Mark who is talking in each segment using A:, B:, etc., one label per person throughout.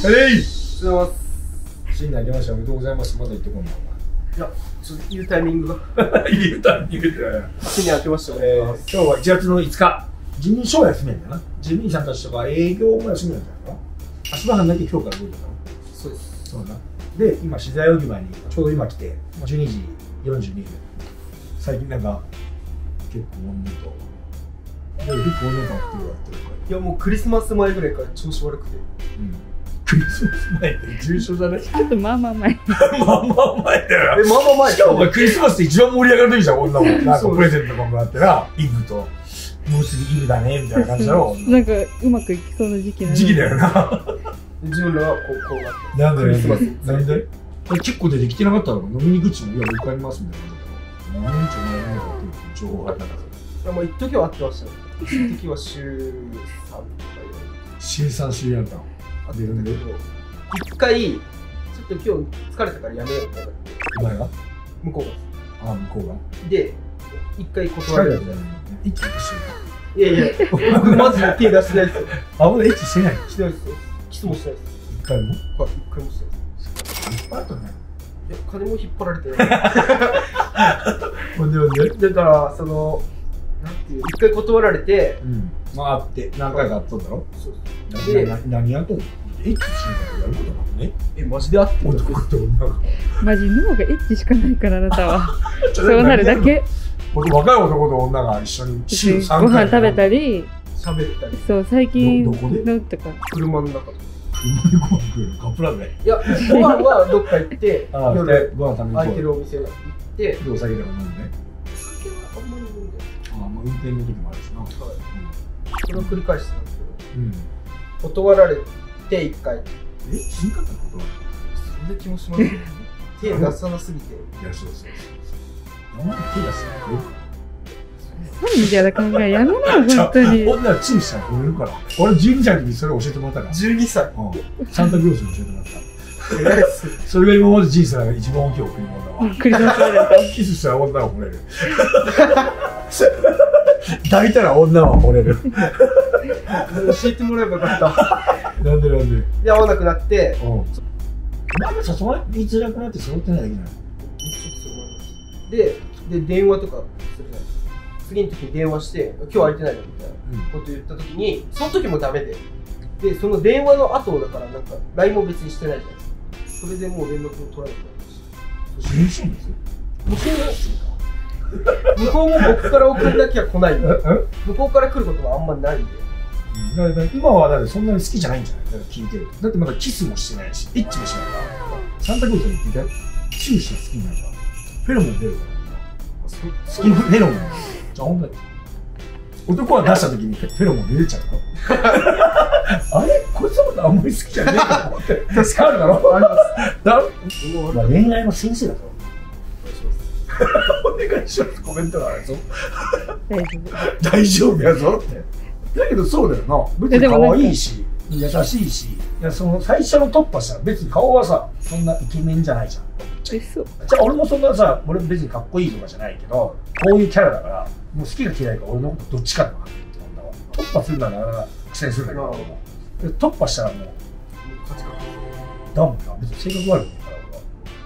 A: えい。
B: おはようございます。
A: 新年明けましておめでとうございます。まだ言ってこんな。
B: いや、ちょっと言うタイミングが。
A: 言うたん言うて。
B: 新年明けましておめでとうございます。
A: 今日は1月の5日。事務所は休みなんだな。事務員さんたちとか営業も休みなんだよな。足場班だけ今日から動いてたの。
B: そうです。
A: そうだな。で、今、資材置き場にちょうど今来て、12時42分。最近なんか、結構温度と。結構温度感って言われてるから。
B: いや、もうクリスマス前ぐらいから調子悪くて。
A: クリスマス前って重症じゃない？
C: ちょっとまあまあ前。
A: まあまあ前だよ。
B: まあまあ前。
A: しかもお前クリスマスって一番盛り上がる時じゃん、女も。なんかプレゼントとかもらってな、イブと、もうすぐイブだね、みたいな感じだろ。
C: なんかうまくいきそうな時期なの。
A: 時期だよな。
B: 自分らはこうなって。
A: なんで
B: クリスマス
A: なんでこれ結構出てきてなかったの飲みに行くっちも、いや、僕ありますみたいな感じだったら。何日もやらないかっていう情報があったんだから。
B: いや、もう一時は会ってましたね。一時は週3とか
A: 週3週やったの。
B: 会ってるんだけど、一回、ちょっと今日疲れたからやめようってなって。
A: お前が
B: 向こうが。
A: ああ、向こうが。
B: で、一回
A: 疲
B: 断られて。
A: れたじゃない一気に一緒
B: いやいや、僕マジで手出してないですよ。
A: あ、まだエッチしてない
B: してないですよ。キスもしてないです。
A: 一回も
B: はい、一回もしてないです。
A: いっぱいあったね。
B: いや、金も引っ張られてる。
A: ほんでほんで
B: だから、その、なんていう、一回断られて、
A: まああって何回かあったんだろ。
B: そうで、
A: 何やっとんの？エッチしながらやることなのね。
B: マジで会ってる
A: 男と女が。
C: マジ脳がエッチしかないからあなたは。そうなるだけ。
A: 若い男と女が一緒に週3回
C: ご飯食べたり、
B: 喋ったり、
C: そう最近
A: どこで
C: のとか。
B: 車の中とか。
A: 車でご飯食うのカップラーメン。
B: いや、ご飯はどっか行って、夜
A: ご飯食べに
B: 空いて
A: 行こ
B: るお店行って、
A: う。でお酒でも飲んで。
B: 酒はあんまり飲んでない。
A: ああ、まあ運転の時もあるしな。
B: はい。それを繰り返してたんですけ
A: うん。
B: ど、断られて一回。
A: 死んかったことは。
B: そんな気もしますね。手出さなすぎて。
A: いや、そう。あんまり手出すの。
C: みたいな考えやめなよ本当に。
A: 女はチンしたら惚れるから。俺12歳の時にそれ教えてもらったから。
B: 12歳。
A: サンタクロースに教えてもらった。
B: 偉いっす。
A: それが今まで人生の一番大きい贈り物だわ。
C: クリスマスプレゼント。
A: キスしたら女は惚れる。抱いたら女は惚れる。
B: 教えてもらえばよかった。
A: なんでなんで。
B: で、会わなくなって、
A: お前が誘われづらくなって揃ってないだけじゃない。
B: で、電話とかするじゃないですか。次の時に電話して、今日空いてないのみたいなこと言った時に、その時もダメで。で、その電話の後だから、なんか、LINE も別にしてないじゃないですか。それでもう連絡を取られてました。
A: 新鮮ですよ。
B: 向こうも僕から送んなきゃ来ないんで、向こうから来ることはあんまないんで。
A: だから今はだってそんなに好きじゃないんじゃない？だから聞いてると。だってまだキスもしてないし、エッチもしないから。サンタクロースに言ってたよ。チューして好きになるから。フェロモン出るから。好きのフェロモン。じゃあ、ほんとに。男は出した時にフェロモン出ちゃうのあれこいつのことあんまり好きじゃねえかと思って。確かあるだろ？あります。だろ？恋愛の先生だぞ。お願いします。コメントがあるぞ。大丈夫やぞって。だけどそうだよな。別に可愛いし、優しいし。いや、その最初の突破したら別に顔はさ、そんなイケメンじゃないじゃん。
C: そう。
A: じゃあ俺もそんなさ、俺別にかっこいいとかじゃないけど、こういうキャラだから、もう好きか嫌いか俺のことどっちかって分かってるって女は。突破するならなかなか苦戦するんだけど、突破したらもう、
B: 勝ちか。
A: だもんな。別に性格悪いから俺は。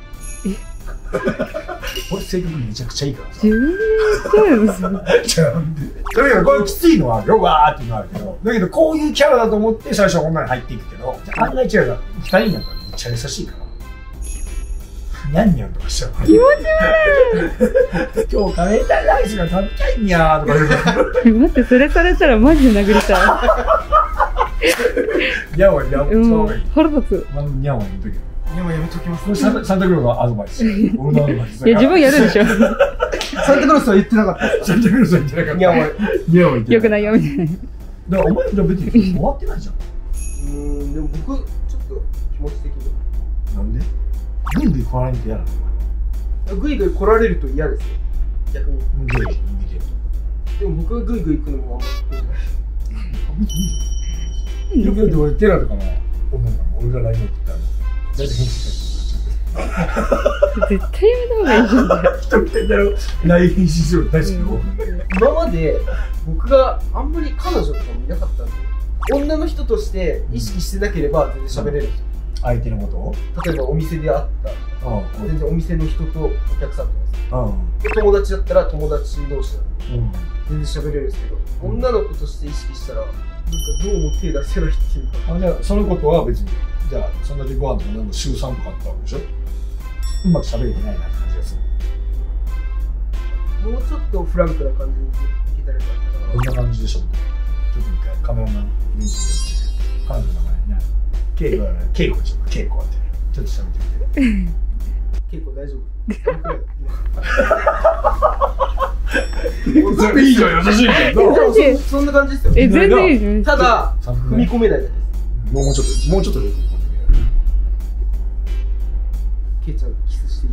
A: 俺性格めちゃくちゃいいからさ。
C: 自分で言っちゃうよ。
A: じゃあなんで。とにかくこういうきついのはあるよ、わーっていうのはあるけど、だけどこういうキャラだと思って最初は女に入っていくけど、案外違うが、二人になったらめっちゃ優しいから。ニャンニャンとかしちゃう。
C: 気持ち悪い。
A: 今日カレーライスが食べたいんやーとか言うから。
C: 待って、それされたらマジで殴りた
A: ニャンはニャン、
C: い。
A: そうがいい。
C: 腹立つ。
A: まあ、ニャンは言うときど。
B: いや、もうやめときます。
A: これサンタクロースのアドバイス。俺のアドバイス。
C: いや、自分やるでしょ。
B: サンタクロースは言ってなかった。
A: サンタクロースは言ってなかった。
B: いや、お前。
A: ニャンは言って
C: よくないよ、みたいな。
A: だからお前ら別に終わってないじゃん。
B: でも僕、ちょっと気持ち的に。
A: なんでグイグイ来られんと嫌なの？
B: グイグイ来られると嫌ですよ。逆に。
A: で
B: でも僕がグイグイ行くのもあんまり得意じゃない。
A: よく言って俺テラとかの女の子俺が LINE 送ったら大体返信したり
C: 絶対やめた方がいいじゃん。
A: 人みたいだろ。LINE 返信するの大好きよ。
B: 今まで僕があんまり彼女とかもいなかったんで、女の人として意識してなければ全然喋れるんですよ。
A: 相手のことを
B: 例えばお店で会った全然お店の人とお客さんとかです友達だったら友達同士なの全然喋れるんですけど、女の子として意識したらなんかどうも手出せないっていうか。
A: じゃあそのことは別にじゃあそんだけご飯とかなんか週3とかあったわけでしょ。うまく喋れてないなって感じがする。
B: もうちょっとフランクな感じにいけたらよかったかな。
A: こんな感じでしょ。ちょっと一回カメラマン練習して彼女の名前ね稽古でしょ。稽古ってちょっと喋ってみて。
B: 稽古大丈夫
A: それいいじゃん、優しいじゃん。
B: そんな感じですよ。
C: 全然いいじゃん。
B: ただ踏み込めないだけです。
A: もうちょっと踏み込んでみよう。
B: ケイちゃんキスしていい？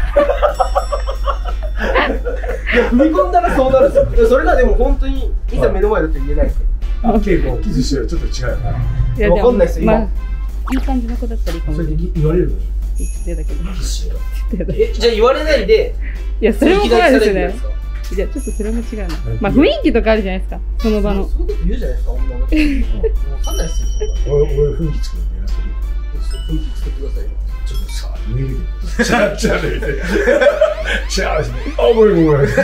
B: いや踏み込んだらそうなるんですよ。それがでも本当にいざ目の前だと言えないですよ。
A: 稽古キスしてるちょっと違うよな。
B: わかんないですよ。
C: まあいい感じの子だったらいいかもしれない。
A: 言われるのに。
C: ちょっと嫌だけど。
A: キスしよう。
B: じゃあ言われないで。
C: いやそれも怖いですね。いやちょっとそれも違うな。まあ雰囲気とかあるじゃないですか。その場の。
B: そういうこと言うじゃないですか女の子。わかんないですよ。
A: 俺雰囲気作るんだよな。
B: 雰囲気作ってくださいよ。
A: ちょっとさ見えるけど。違うね。違うですね。あごめん。
B: どうです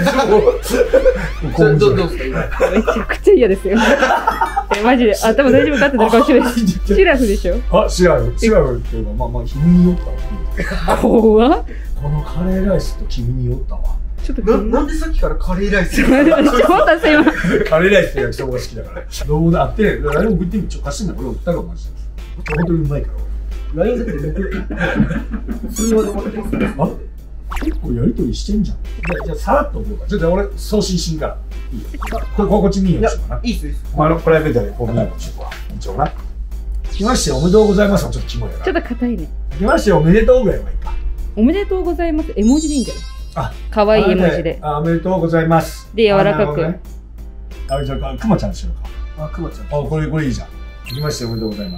B: か今。
C: めちゃくちゃ嫌ですよ。マジで頭大丈夫かってなるかもしれない。シラフでしょ。
A: あシラフっていうかまあ君に酔ったわ。
C: 怖っ。
A: このカレーライスと君に酔ったわ。
C: ちょっと
B: なんでさっきからカレーライス？
C: カレーライスって
A: 焼きそばが好きだから。どうだって誰も食ってみちょ貸してんだ俺売ったろマジで。本当にうまいから。
B: LINE だって僕通話でもらってます。
A: あ結構やりとりしてんじゃん。じゃあさらっと覚えた。ちょっと俺送信しんから。いいよ。こっち見ようしようかな。
B: いいっすいいっす。
A: プライベートでこう見ようしようか。一応な。来ましておめでとうございますはちょっとキモいやな。
C: ちょっと硬いね。
A: 来ましておめでとうぐらいはいいか。
C: おめでとうございます絵文字でいいんじゃない？
A: あ、
C: 可愛い絵文字で。
A: おめでとうございます。
C: で柔らかく。
A: あれじゃあくまちゃんにしようか。
B: あ、くまちゃん。
A: これいいじゃん。来ましておめでとうございます。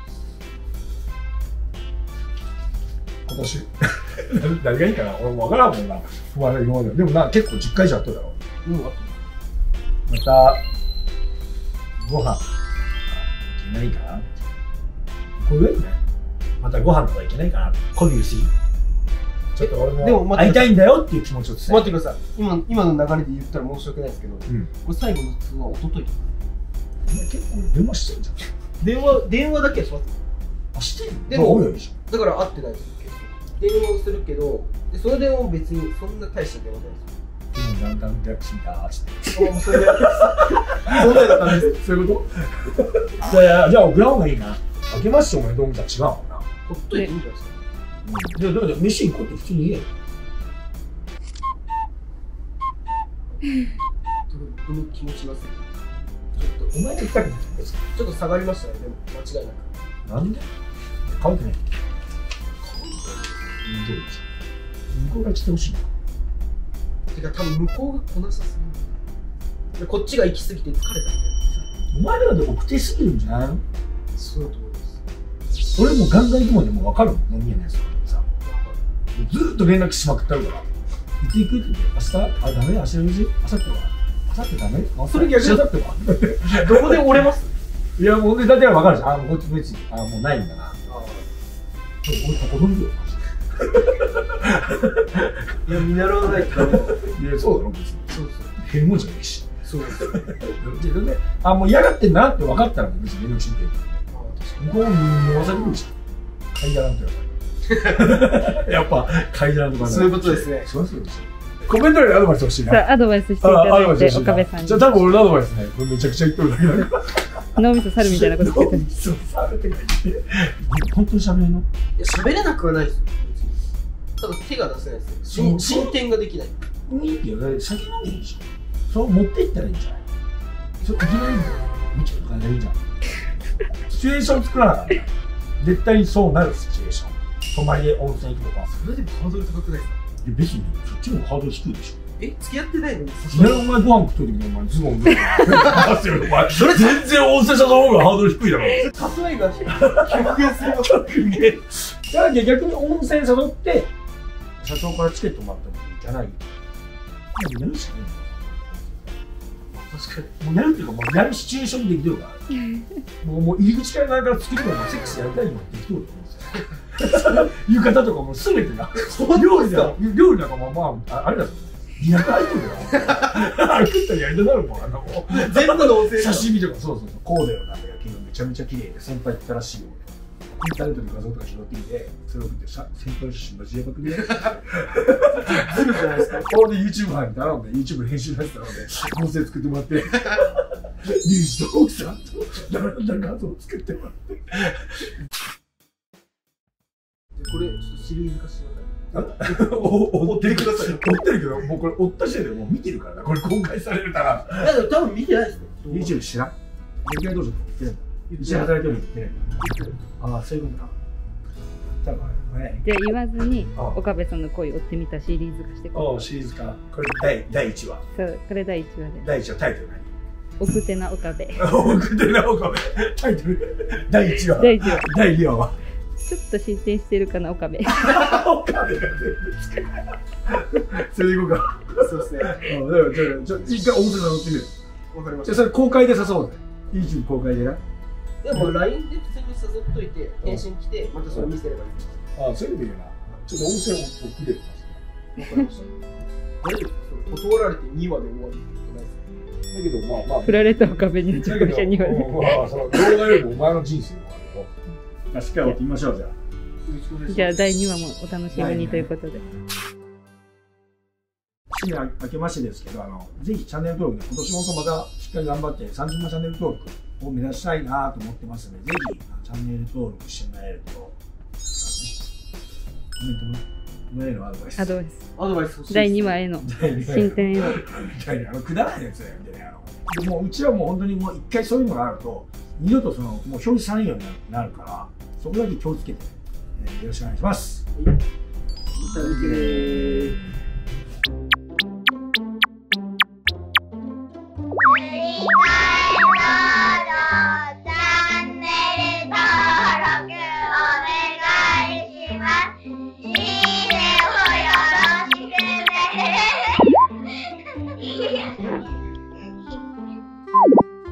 A: 今年誰がいいかな俺もわからんもんな。でもな結構10回以上やっただろ。またご飯いけないかな。これねまたご飯とかいけないかな。コビューシーちょっと俺も会いたいんだよっていう気持ちを伝えて。
B: 待ってください。今の流れで言ったら申し訳ないですけど、これ最後の通話一昨日とか。
A: 結構電話してんじゃん。
B: 電話だけはします。
A: あしてんの？
B: でも
A: だ
B: から会ってないです。電話をするけど、その電話も別にそんな大した電話じゃないです。
A: でもだんだん略してみたーって。
B: それで問題だったんです。
A: そういうことじゃあ送らんほうがいいな。明けましておめでとうみたいな違うもんな。
B: ほっといていいんじゃないですか。
A: じゃあ飯行こうって普通に言えよ。
B: この気持ちがする。
A: お前が行きたくないんですか？
B: ちょっと下がりましたね、でも間違いなく。
A: なんで？乾いてない。向こうが来てほしいな。
B: てか多分向こうが来なさすぎる。こっちが行き過ぎて疲れたみたいな。
A: お前らで送ってすぎるんじゃないの？
B: そうだと思います。
A: 俺もガンガン行くもんでも分かるもん。飲み屋のやつとかさ。ずーっと連絡しまくってあるから。いつ行くって言って、明日、ダメ？明日の日？明後日は？明後日ダメ？
B: それ逆に
A: 明後日は？
B: どこで折れます？
A: いや、もうだって分かるじゃん。こっち別に、もうないんだな。俺、ここどんよ。
B: いや、見習わないとダメだ。
A: いや、そうだろ、別に。
B: そう
A: 変もんじゃないし。
B: そうですよ。
A: で、もう嫌がってんなって分かったら別に連絡しんけど。向こうに回されるじゃん。階段とやっぱ階段とか
B: そういうことですね。
A: そうですよ。コメント欄にアドバイス欲しいな。
C: アドバイスしていただいて、岡部さんに。
A: じゃあ多分俺のアドバイスね、これめちゃくちゃ言っとるだけだから。
C: 脳みそ猿みたいなこと言ってる。
A: そう、猿って書いて。本当に喋れんの？
B: いや、喋れなくはないですよ。ただ手が出せないですよ。進展ができない。
A: いいよ、先飲んでいいじゃん。そう持っていったらいいんじゃない？それいきなりんだよ。見ちゃうからいいじゃん。シチュエーション作らなかった。絶対にそうなるシチュエーション。泊まりで温泉行くとか。
B: それでもハードル高くないですか？
A: 別にそっちもハードル低いでしょ。
B: 付き合ってないのに
A: いきなりお前ご飯食っとる時にお前ズボン脱いでそれ全然温泉誘う方がハードル低いだろ。
B: 例えが極限するの。
A: 極限。だから逆に温泉誘って社長からチケットもらったのにじゃない。やるしかない。確かに。もうやるっていうかもうやるシチュエーションできてるから。もう入り口から何から作るのもセックスやりたいのもできてると思うんですよ。 浴衣とかも全てが料理なんかもまああれだぞ、リアルアイテムだよ。あれ食ったらやりたなるもん、もう
B: 全部のおせ
A: 刺身とか、そうそうそう、コーデのなんか焼きのめちゃめちゃ綺麗で先輩来たらしいよ。インターネットで画像とか拾ってきて、それを見て先輩の写真マジやばくね。
B: ずるじゃないですか。
A: これで YouTube 班に頼んで、YouTube 編集のやつ頼んで、合成作ってもらって、ニュースと奥さんと並んだ画像を作ってもらって。
B: これシリーズ化してください。
A: 追ってください。追ってるけど、もうこれ追った時点でもう見てるからな。これ公開されるから。
B: いやでも多分見てないですね。
A: YouTube 知らん？電気屋道場とか言ってるんだ。一緒に働いてるの言ってるんだ。ああ、そういうことか。多分
C: じゃあ言わずに岡部さんの恋を追ってみたシリーズ化して
A: ああ、シリーズ化。これ第1話。
C: そう、これ第1話で。
A: 第1話タイトル何？
C: 奥手な岡部。
A: 奥手な岡部。タイトル第1話。
C: 第1話。
A: 第2話は
C: ちょっと進展してるかな、岡部。
A: 岡部が全部つけそれでいこうか。
B: そうですね。
A: だからじゃあ一回表で乗ってみる。
B: わかりました。
A: じゃあそれ公開で誘おうぜ。YouTube 公開でな。
B: でも LINE で普通に誘っといて、返信来て、またそれ見せればいい。
A: ああ、そういうのいいよな。ちょっと温泉を送れるか
B: わかりました。大丈夫ですか？断られて2話で終わるってことないですか？
A: だけど、まあまあ。
C: 振られた岡部にめちゃくちゃに言われる。
A: まあ、その動画よりもお前の人生もあるよ。まあ、しっかり追ってみましょう、じゃあ。
C: じゃあ第2話もお楽しみにということで。
A: 新年明けましてですけど、ぜひチャンネル登録で、今年もまたしっかり頑張って30万チャンネル登録を目指したいなと思ってますので、ぜひチャンネル登録してもらえると、コメントもらえるアドバイス。
C: アドバイス。
B: アドバイス欲しいです。
C: 第2話への進展への。
A: くだらないやつだよみたいな。でもうちはもう本当にもう一回そういうのがあると、二度ともう表示されんようになるから、そこだけ気をつけて、よろしくお願いします。
B: いただきます。